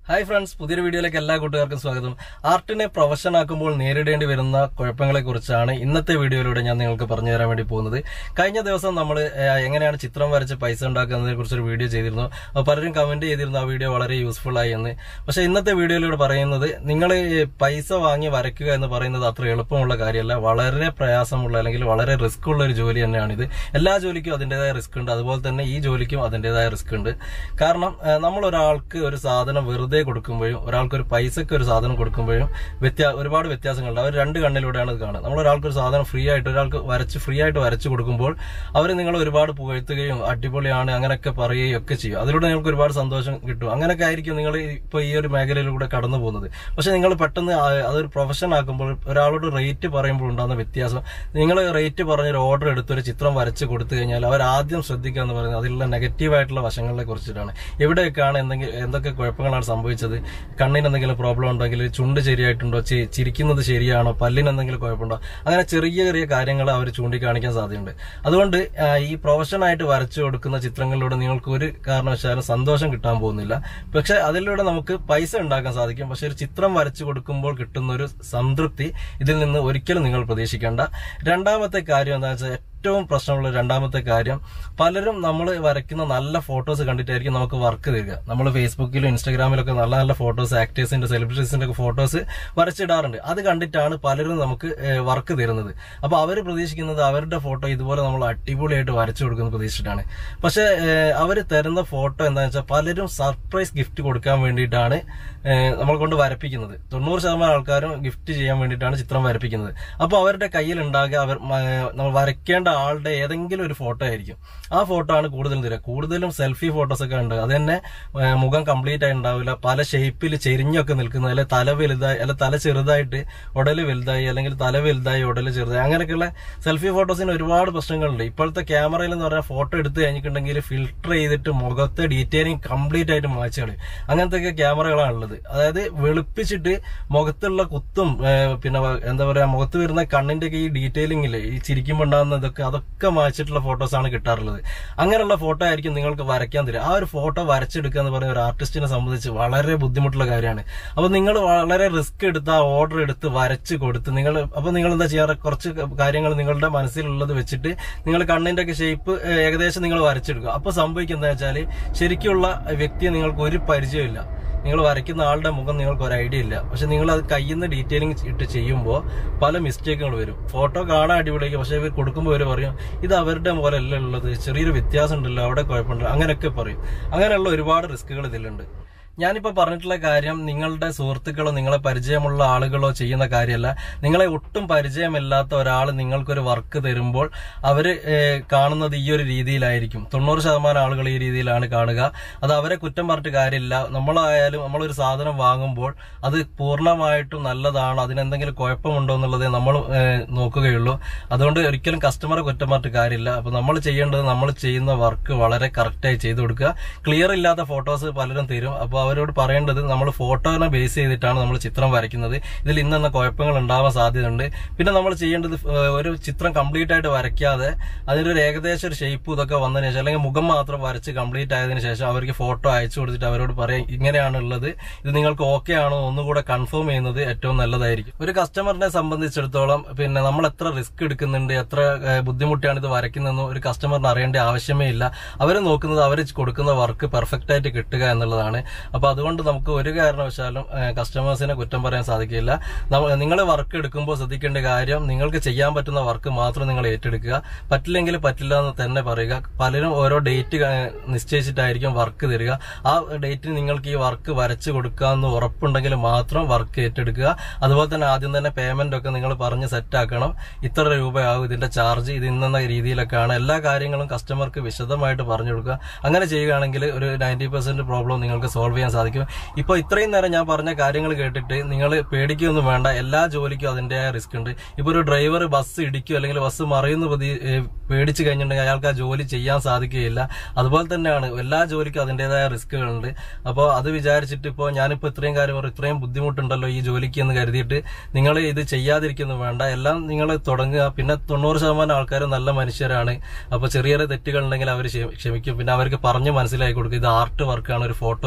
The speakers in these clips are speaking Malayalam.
ഹായ് ഫ്രണ്ട്സ്, പുതിയൊരു വീഡിയോയിലേക്ക് എല്ലാ കൂട്ടുകാർക്കും സ്വാഗതം. ആർട്ടിനെ പ്രൊഫഷൻ ആക്കുമ്പോൾ നേരിടേണ്ടി വരുന്ന കുഴപ്പങ്ങളെ കുറിച്ചാണ് ഇന്നത്തെ വീഡിയോയിലൂടെ ഞാൻ നിങ്ങൾക്ക് പറഞ്ഞു തരാൻ വേണ്ടി പോകുന്നത്. കഴിഞ്ഞ ദിവസം നമ്മൾ എങ്ങനെയാണ് ചിത്രം വരച്ച് പൈസ ഉണ്ടാക്കുന്നതിനെ കുറിച്ചൊരു വീഡിയോ ചെയ്തിരുന്നു. അപ്പോൾ പലരും കമന്റ് ചെയ്തിരുന്നു ആ വീഡിയോ വളരെ യൂസ്ഫുൾ ആയി എന്ന്. പക്ഷെ ഇന്നത്തെ വീഡിയോയിലൂടെ പറയുന്നത് നിങ്ങൾ പൈസ വാങ്ങി വരയ്ക്കുക എന്ന് പറയുന്നത് അത്ര എളുപ്പമുള്ള കാര്യമല്ല. വളരെ പ്രയാസമുള്ള അല്ലെങ്കിൽ വളരെ റിസ്ക് ഉള്ള ഒരു ജോലി തന്നെയാണിത്. എല്ലാ ജോലിക്കും അതിൻ്റെതായ റിസ്ക് ഉണ്ട്, അതുപോലെ തന്നെ ഈ ജോലിക്കും അതിൻ്റെതായ റിസ്ക് ഉണ്ട്. കാരണം നമ്മൾ ഒരാൾക്ക് ഒരു സാധനം വെറുതെ കൊടുക്കുമ്പോഴും ഒരാൾക്ക് ഒരു പൈസക്ക് ഒരു സാധനം കൊടുക്കുമ്പോഴും ഒരുപാട് വ്യത്യാസങ്ങളുണ്ട്. അവർ രണ്ട് കണ്ണിലൂടെയാണ് ഇത് കാണുന്നത്. നമ്മൾ ഒരാൾക്ക് ഒരു സാധനം ഫ്രീ ആയിട്ട് ഒരാൾക്ക് ഫ്രീ ആയിട്ട് വരച്ചു കൊടുക്കുമ്പോൾ അവർ നിങ്ങൾ ഒരുപാട് പുകഴ്ത്തുകയും അടിപൊളിയാണ് അങ്ങനെയൊക്കെ പറയുകയും ഒക്കെ ചെയ്യും. അതിലൂടെ നിങ്ങൾക്ക് ഒരുപാട് സന്തോഷം കിട്ടും. അങ്ങനെയൊക്കെ ആയിരിക്കും നിങ്ങൾ ഇപ്പോൾ ഈ ഒരു മേഖലയിലൂടെ കടന്നു പോകുന്നത്. പക്ഷെ നിങ്ങൾ പെട്ടെന്ന് അതൊരു പ്രൊഫഷൻ ആക്കുമ്പോൾ ഒരാളോട് റേറ്റ് പറയുമ്പോൾ ഉണ്ടാകുന്ന വ്യത്യാസം, നിങ്ങൾ റേറ്റ് പറഞ്ഞൊരു ഓർഡർ എടുത്തൊരു ചിത്രം വരച്ച് കൊടുത്തു കഴിഞ്ഞാൽ അവർ ആദ്യം ശ്രദ്ധിക്കുക എന്ന് പറയുന്നത് അതിലുള്ള നെഗറ്റീവായിട്ടുള്ള വശങ്ങളെ കുറിച്ചിട്ടാണ്. എവിടെയൊക്കെയാണ് എന്തൊക്കെ കുഴപ്പങ്ങളാണ് സംഭവിച്ചത്, കണ്ണിന് എന്തെങ്കിലും പ്രോബ്ലം ഉണ്ടെങ്കിൽ, ചുണ്ട് ശരിയായിട്ടുണ്ടോ, ചിരിക്കുന്നത് ശരിയാണോ, പല്ലിന് എന്തെങ്കിലും കുഴപ്പമുണ്ടോ, അങ്ങനെ ചെറിയ ചെറിയ കാര്യങ്ങൾ അവർ ചൂണ്ടിക്കാണിക്കാൻ സാധ്യതയുണ്ട്. അതുകൊണ്ട് ഈ പ്രൊഫഷനായിട്ട് വരച്ചു കൊടുക്കുന്ന ചിത്രങ്ങളിലൂടെ നിങ്ങൾക്ക് ഒരു കാരണവശാലും സന്തോഷം കിട്ടാൻ പോകുന്നില്ല. പക്ഷെ അതിലൂടെ നമുക്ക് പൈസ ഉണ്ടാക്കാൻ സാധിക്കും. പക്ഷെ ഒരു ചിത്രം വരച്ചു കൊടുക്കുമ്പോൾ കിട്ടുന്ന ഒരു സംതൃപ്തി ഇതിൽ നിന്ന് ഒരിക്കലും നിങ്ങൾ പ്രതീക്ഷിക്കേണ്ട. രണ്ടാമത്തെ കാര്യം എന്താ വെച്ചാൽ, ഏറ്റവും പ്രശ്നമുള്ള രണ്ടാമത്തെ കാര്യം, പലരും നമ്മൾ വരയ്ക്കുന്ന നല്ല ഫോട്ടോസ് കണ്ടിട്ടായിരിക്കും നമുക്ക് വർക്ക് തരിക. നമ്മൾ ഫേസ്ബുക്കിലും ഇൻസ്റ്റാഗ്രാമിലൊക്കെ നല്ല നല്ല ഫോട്ടോസ്, ആക്ടേഴ്സിന്റെ സെലിബ്രിറ്റീസിന്റെ ഒക്കെ ഫോട്ടോസ് വരച്ചിടാറുണ്ട്. അത് കണ്ടിട്ടാണ് പലരും നമുക്ക് വർക്ക് തരുന്നത്. അപ്പൊ അവർ പ്രതീക്ഷിക്കുന്നത് അവരുടെ ഫോട്ടോ ഇതുപോലെ നമ്മൾ അടിപൊളിയായിട്ട് വരച്ചു കൊടുക്കുന്നത് പ്രതീക്ഷിച്ചിട്ടാണ്. പക്ഷെ അവർ തരുന്ന ഫോട്ടോ എന്താണെന്ന് വെച്ചാൽ പലരും സർപ്രൈസ് ഗിഫ്റ്റ് കൊടുക്കാൻ വേണ്ടിയിട്ടാണ് നമ്മൾ കൊണ്ട് വരപ്പിക്കുന്നത്. 90% ആൾക്കാരും ഗിഫ്റ്റ് ചെയ്യാൻ വേണ്ടിയിട്ടാണ് ചിത്രം വരപ്പിക്കുന്നത്. അപ്പോൾ അവരുടെ കയ്യിൽ ഉണ്ടാകുക നമ്മൾ വരയ്ക്കേണ്ട ആളുടെ ഏതെങ്കിലും ഒരു ഫോട്ടോ ആയിരിക്കും. ആ ഫോട്ടോ ആണ് കൂടുതലും തരിക. കൂടുതലും സെൽഫി ഫോട്ടോസ് ഒക്കെ ഉണ്ട്. അത് തന്നെ മുഖം കംപ്ലീറ്റ് ആയി ഉണ്ടാവില്ല, പല ഷേപ്പിൽ ചെരിഞ്ഞൊക്കെ നിൽക്കുന്നത്, അല്ലെ തല വലുതായി, അല്ലെ തല ചെറുതായിട്ട് ഉടല് വലുതായി, അല്ലെങ്കിൽ തല വലുതായി ഉടല് ചെറുതായി, അങ്ങനെയൊക്കെയുള്ള സെൽഫി ഫോട്ടോസിന് ഒരുപാട് പ്രശ്നങ്ങളുണ്ട്. ഇപ്പോഴത്തെ ക്യാമറയിൽ എന്ന് പറഞ്ഞാൽ ഫോട്ടോ എടുത്ത് കഴിഞ്ഞിട്ടുണ്ടെങ്കിൽ ഫിൽട്ടർ ചെയ്തിട്ട് മുഖത്തെ ഡീറ്റെയിലിംഗ് കംപ്ലീറ്റ് ആയിട്ട് മായ്ച്ചു കളയും. അങ്ങനത്തെ ക്യാമറകളാണ് ഉള്ളത്. അതായത് വെളുപ്പിച്ചിട്ട് മുഖത്തുള്ള കുത്തും പിന്നെ എന്താ പറയാ, മുഖത്ത് വരുന്ന കണ്ണിന്റെ ഒക്കെ ഈ ഡീറ്റെയിലിംഗ് ഇല്ലേ, ഈ ചിരിക്കുമ്പോൾ ഉണ്ടാകുന്ന അതൊക്കെ മായ്ച്ചിട്ടുള്ള ഫോട്ടോസാണ് കിട്ടാറുള്ളത്. അങ്ങനെയുള്ള ഫോട്ടോ ആയിരിക്കും നിങ്ങൾക്ക് വരയ്ക്കാൻ തരിക. ആ ഒരു ഫോട്ടോ വരച്ചെടുക്കുക എന്ന് പറയുന്ന ഒരു ആർട്ടിസ്റ്റിനെ സംബന്ധിച്ച് വളരെ ബുദ്ധിമുട്ടുള്ള കാര്യമാണ്. അപ്പൊ നിങ്ങൾ വളരെ റിസ്ക് എടുത്ത് ആ ഓർഡർ എടുത്ത് വരച്ച് കൊടുത്ത് നിങ്ങൾ എന്താ ചെയ്യാറ്, കുറച്ച് കാര്യങ്ങൾ നിങ്ങളുടെ മനസ്സിലുള്ളത് വെച്ചിട്ട് നിങ്ങൾ കണ്ണിന്റെ ഒക്കെ ഷേപ്പ് ഏകദേശം നിങ്ങൾ വരച്ചെടുക്കുക. അപ്പൊ സംഭവിക്കുന്നത് വെച്ചാൽ ശരിക്കുള്ള വ്യക്തിയെ നിങ്ങൾക്ക് ഒരു പരിചയമില്ല. നിങ്ങൾ വരയ്ക്കുന്ന ആളുടെ മുഖം നിങ്ങൾക്ക് ഒരു ഐഡിയ ഇല്ല. പക്ഷെ നിങ്ങൾ അത് കയ്യിൽ നിന്ന് ഡീറ്റെയിലിംഗ് ഇട്ട് ചെയ്യുമ്പോൾ പല മിസ്റ്റേക്കുകൾ വരും. ഫോട്ടോ കാണാൻ അടിപൊളിയായിരിക്കും, പക്ഷെ ഇവർ കൊടുക്കുമ്പോൾ ഇവർ പറയും ഇത് അവരുടെ പോലെ അല്ല ഉള്ളത്, ചെറിയൊരു വ്യത്യാസം ഉണ്ടല്ലോ, അവിടെ കുഴപ്പമുണ്ടല്ലോ, അങ്ങനെയൊക്കെ പറയും. അങ്ങനെയുള്ള ഒരുപാട് റിസ്കുകൾ ഇതിലുണ്ട്. ഞാനിപ്പോ പറഞ്ഞിട്ടുള്ള കാര്യം നിങ്ങളുടെ സുഹൃത്തുക്കളോ നിങ്ങളെ പരിചയമുള്ള ആളുകളോ ചെയ്യുന്ന കാര്യമല്ല. നിങ്ങളെ ഒട്ടും പരിചയമില്ലാത്ത ഒരാൾ നിങ്ങൾക്കൊരു വർക്ക് തരുമ്പോൾ അവര് കാണുന്നത് ഈ ഒരു രീതിയിലായിരിക്കും. 90% ആളുകൾ ഈ രീതിയിലാണ് കാണുക. അത് അവരെ കുറ്റം പറഞ്ഞിട്ട് കാര്യമില്ല. നമ്മളൊരു സാധനം വാങ്ങുമ്പോൾ അത് പൂർണ്ണമായിട്ടും നല്ലതാണ്, അതിനെന്തെങ്കിലും കുഴപ്പമുണ്ടോ എന്നുള്ളതേ നമ്മൾ നോക്കുകയുള്ളൂ. അതുകൊണ്ട് ഒരിക്കലും കസ്റ്റമറെ കുറ്റം പറഞ്ഞിട്ട് കാര്യമില്ല. അപ്പൊ നമ്മൾ ചെയ്യേണ്ടത് നമ്മൾ ചെയ്യുന്ന വർക്ക് വളരെ കറക്റ്റായി ചെയ്തു കൊടുക്കുക. ക്ലിയർ ഇല്ലാത്ത ഫോട്ടോസ് പലരും തരും. അപ്പോൾ അവരോട് പറയേണ്ടത് നമ്മൾ ഫോട്ടോനെ ബേസ് ചെയ്തിട്ടാണ് നമ്മൾ ചിത്രം വരയ്ക്കുന്നത്, ഇതിൽ ഇന്നെന്ന കുഴപ്പങ്ങൾ ഉണ്ടാവാൻ സാധ്യതയുണ്ട്. പിന്നെ നമ്മൾ ചെയ്യേണ്ടത് ഒരു ചിത്രം കംപ്ലീറ്റ് ആയിട്ട് വരയ്ക്കാതെ അതിനൊരു ഏകദേശം ഒരു ഷേപ്പ് ഇതൊക്കെ വന്നതിന് ശേഷം, അല്ലെങ്കിൽ മുഖം മാത്രം വരച്ച് കംപ്ലീറ്റ് ആയതിനു ശേഷം അവർക്ക് ഫോട്ടോ അയച്ചു കൊടുത്തിട്ട് അവരോട് പറയാം ഇങ്ങനെയാണുള്ളത്, ഇത് നിങ്ങൾക്ക് ഓക്കെ ആണോ ഒന്നുകൂടെ കൺഫേം ചെയ്യുന്നത് ഏറ്റവും നല്ലതായിരിക്കും. ഒരു കസ്റ്റമറിനെ സംബന്ധിച്ചിടത്തോളം പിന്നെ നമ്മൾ എത്ര റിസ്ക് എടുക്കുന്നുണ്ട്, എത്ര ബുദ്ധിമുട്ടാണ് ഇത് വരയ്ക്കുന്നതെന്ന് ഒരു കസ്റ്റമറിന് അറിയേണ്ട ആവശ്യമേ ഇല്ല. അവർ നോക്കുന്നത് അവർ കൊടുക്കുന്ന വർക്ക് പെർഫെക്റ്റ് ആയിട്ട് കിട്ടുക എന്നുള്ളതാണ്. അപ്പൊ അതുകൊണ്ട് നമുക്ക് ഒരു കാരണവശാലും കസ്റ്റമേഴ്സിനെ കുറ്റം പറയാൻ സാധിക്കില്ല. നിങ്ങൾ വർക്ക് എടുക്കുമ്പോൾ ശ്രദ്ധിക്കേണ്ട കാര്യം, നിങ്ങൾക്ക് ചെയ്യാൻ പറ്റുന്ന വർക്ക് മാത്രം നിങ്ങൾ ഏറ്റെടുക്കുക. പറ്റില്ലെങ്കിൽ പറ്റില്ല എന്ന് തന്നെ പറയുക. പലരും ഓരോ ഡേറ്റ് നിശ്ചയിച്ചിട്ടായിരിക്കും വർക്ക് തരിക. ആ ഡേറ്റിന് നിങ്ങൾക്ക് ഈ വർക്ക് വരച്ചു കൊടുക്കാമെന്ന് ഉറപ്പുണ്ടെങ്കിൽ മാത്രം വർക്ക് ഏറ്റെടുക്കുക. അതുപോലെ തന്നെ ആദ്യം തന്നെ പേയ്മെന്റ് ഒക്കെ നിങ്ങൾ പറഞ്ഞ് സെറ്റ് ആക്കണം. ഇത്ര രൂപയാകും ഇതിന്റെ ചാർജ്, ഇത് ഇന്നെന്ന രീതിയിലൊക്കെയാണ്. എല്ലാ കാര്യങ്ങളും കസ്റ്റമർക്ക് വിശദമായിട്ട് പറഞ്ഞു കൊടുക്കുക. അങ്ങനെ ചെയ്യുകയാണെങ്കിൽ ഒരു 90% പ്രോബ്ലം നിങ്ങൾക്ക് സോൾവ് ചെയ്യാൻ സാധിക്കും. ഇപ്പൊ ഇത്രയും നേരം ഞാൻ പറഞ്ഞ കാര്യങ്ങൾ കേട്ടിട്ട് നിങ്ങൾ പേടിക്കൊന്നും വേണ്ട. എല്ലാ ജോലിക്കും അതിന്റെതായ റിസ്ക് ഉണ്ട്. ഇപ്പൊ ഒരു ഡ്രൈവർ ബസ് ഇടിക്കും അല്ലെങ്കിൽ ബസ് മറിയുന്ന പേടിച്ചു കഴിഞ്ഞിട്ടുണ്ടെങ്കിൽ അയാൾക്ക് ആ ജോലി ചെയ്യാൻ സാധിക്കുകയില്ല. അതുപോലെ തന്നെയാണ് എല്ലാ ജോലിക്കും അതിന്റേതായ റിസ്കുകളുണ്ട്. അപ്പോൾ അത് വിചാരിച്ചിട്ട് ഇപ്പോൾ ഞാനിപ്പോൾ ഇത്രയും കാര്യം പറയും, ഇത്രയും ബുദ്ധിമുട്ടുണ്ടല്ലോ ഈ ജോലിക്ക് എന്ന് കരുതിയിട്ട് നിങ്ങൾ ഇത് ചെയ്യാതിരിക്കുന്നു വേണ്ട. എല്ലാം നിങ്ങൾ തുടങ്ങുക. പിന്നെ 90% ആൾക്കാരും നല്ല മനുഷ്യരാണ്. അപ്പോൾ ചെറിയ തെറ്റുകൾ ഉണ്ടെങ്കിൽ അവർ ക്ഷമിക്കും. പിന്നെ അവർക്ക് പറഞ്ഞ് മനസ്സിലാക്കി കൊടുക്കുക ഇത് ആർട്ട് വർക്കാണ്, ഒരു ഫോട്ടോ പ്രിന്റ്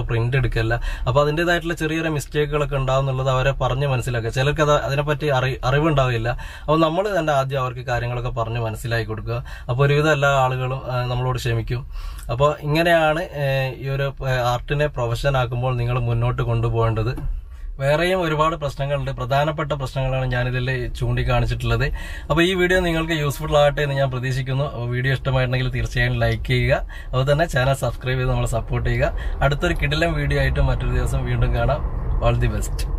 എടുക്കല്ല. അപ്പോൾ അതിൻ്റെതായിട്ടുള്ള ചെറിയൊരു മിസ്റ്റേക്കുകളൊക്കെ ഉണ്ടാവും എന്നുള്ളത് അവരെ പറഞ്ഞ് മനസ്സിലാക്കുക. ചിലർക്ക് അതിനെപ്പറ്റി അറിവുണ്ടാവില്ല. അപ്പോൾ നമ്മൾ തന്നെ ആദ്യം അവർക്ക് കാര്യങ്ങളൊക്കെ പറഞ്ഞ് മനസ്സിലാക്കി കൊടുക്കുക. അപ്പോൾ ഒരുവിധം എല്ലാ ആളുകളും നമ്മളോട് ക്ഷമിക്കും. അപ്പോൾ ഇങ്ങനെയാണ് ഈ ഒരു ആർട്ടിനെ പ്രൊഫഷൻ ആക്കുമ്പോൾ നിങ്ങൾ മുന്നോട്ട് കൊണ്ടുപോകേണ്ടത്. വേറെയും ഒരുപാട് പ്രശ്നങ്ങളുണ്ട്. പ്രധാനപ്പെട്ട പ്രശ്നങ്ങളാണ് ഞാനിതിൽ ചൂണ്ടിക്കാണിച്ചിട്ടുള്ളത്. അപ്പോൾ ഈ വീഡിയോ നിങ്ങൾക്ക് യൂസ്ഫുൾ ആകട്ടെ എന്ന് ഞാൻ പ്രതീക്ഷിക്കുന്നു. അപ്പോൾ വീഡിയോ ഇഷ്ടമായിട്ടുണ്ടെങ്കിൽ തീർച്ചയായും ലൈക്ക് ചെയ്യുക. അതുപോലെ തന്നെ ചാനൽ സബ്സ്ക്രൈബ് ചെയ്ത് നമ്മളെ സപ്പോർട്ട് ചെയ്യുക. അടുത്തൊരു കിടിലൻ വീഡിയോ ആയിട്ട് മറ്റൊരു ദിവസം വീണ്ടും കാണാം. All the best.